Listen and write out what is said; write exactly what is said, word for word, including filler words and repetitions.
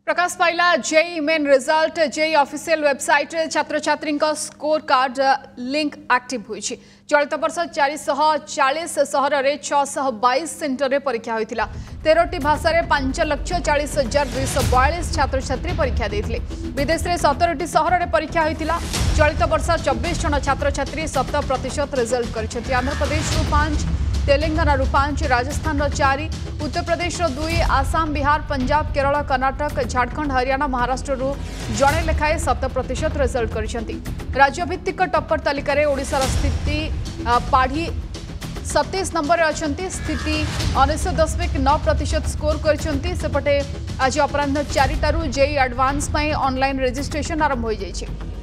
प्रकाश पाइला JEE Main result JEE official website छात्र छात्री स्कोर कार्ड लिंक एक्टिव होईछि। चलित वर्ष चार सौ चालीस सहर में छह सौ बाईस सेंटर में परीक्षा होता। तेरह भाषा में पांच लक्ष चालीस हजार दुईश बयालीस छात्र छात्री परीक्षा देते। विदेश में सतरटी सहर में परीक्षा होता। चलित वर्ष चौबीस जन छात्र छात्री शत प्रतिशत रिजल्ट कर आंध्र प्रदेश पांच, तेलंगाना पांच, राजस्थान चार, उत्तर प्रदेश दुई, आसाम, बिहार, पंजाब, केरल, कर्नाटक, झारखंड, हरियाणा, महाराष्ट्र जड़े लेखाएं शत प्रतिशत रिजल्ट कर राज्यभित्तिक टप्पर तालिकार ओडिशार स्थिति पाढ़ी सतैश नंबर अच्छा। स्थिति उन्नीस दशमिक नौ प्रतिशत स्कोर करपटे आज अपराह चारिटारू जेई एडवांस ऑनलाइन रजिस्ट्रेशन आरंभ हो जाए।